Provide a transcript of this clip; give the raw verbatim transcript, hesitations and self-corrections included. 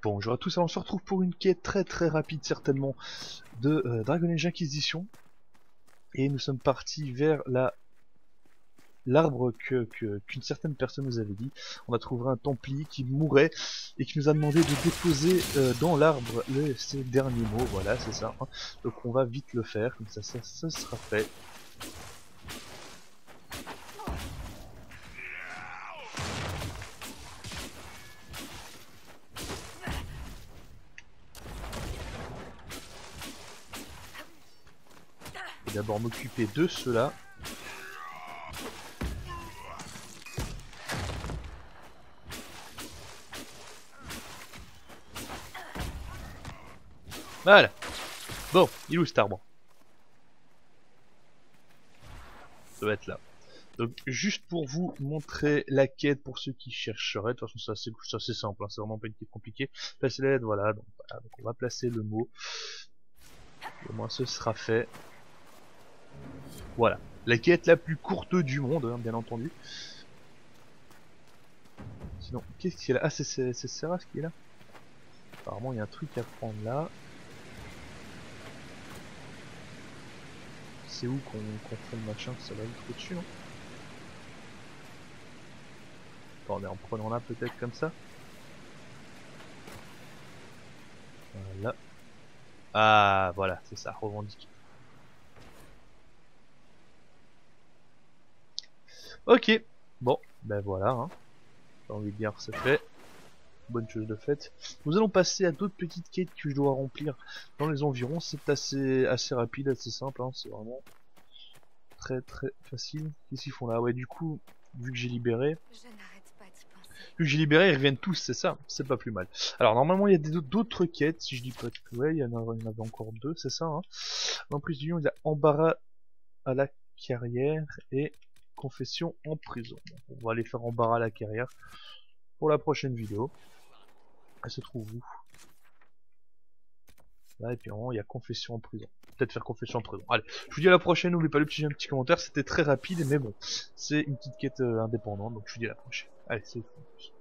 Bonjour à tous, alors on se retrouve pour une quête très très rapide certainement de euh, Dragon Age Inquisition. Et nous sommes partis vers la l'arbre que qu'une que, certaine personne nous avait dit. On a trouvé un Templier qui mourait et qui nous a demandé de déposer euh, dans l'arbre ses derniers mots, voilà c'est ça. Hein. Donc on va vite le faire, comme ça ça, ça sera fait. Je vais d'abord m'occuper de ceux-là. Voilà. Bon, il est où cet arbre? Ça va être là. Donc juste pour vous montrer la quête pour ceux qui chercheraient, de toute façon c'est assez, assez simple, hein, c'est vraiment pas une quête compliquée. Placer l'aide, voilà, donc, voilà, donc on va placer le mot. Et au moins ce sera fait. Voilà, la quête la plus courte du monde, hein, bien entendu. Sinon, qu'est-ce qu'il y a là? Ah, c'est Seras qui est là. Apparemment il y a un truc à prendre là. C'est où qu'on qu fait le machin? Ça va être au-dessus, non? Attendez, en prenant là peut-être comme ça. Voilà. Ah, voilà, c'est ça, revendiquer. Ok, bon, ben voilà, hein. J'ai envie de dire, c'est fait. Bonne chose de faite. Nous allons passer à d'autres petites quêtes que je dois remplir dans les environs. C'est assez assez rapide, assez simple, hein. C'est vraiment très très facile. Qu'est-ce qu'ils font là? Ouais, du coup, vu que j'ai libéré, vu que j'ai libéré, ils reviennent tous, c'est ça. C'est pas plus mal. Alors normalement, il y a d'autres quêtes, si je dis pas de... Ouais, il y en avait encore deux, c'est ça. Hein. En plus du il y a embarras à la carrière et confession en prison. On va aller faire embarras à la carrière pour la prochaine vidéo. Elle se trouve où? Là, et puis vraiment, il y a confession en prison. Peut-être faire confession en prison. Allez, je vous dis à la prochaine. N'oubliez pas le petit, un petit commentaire. C'était très rapide, mais bon, c'est une petite quête euh, indépendante. Donc je vous dis à la prochaine. Allez, c'est tout.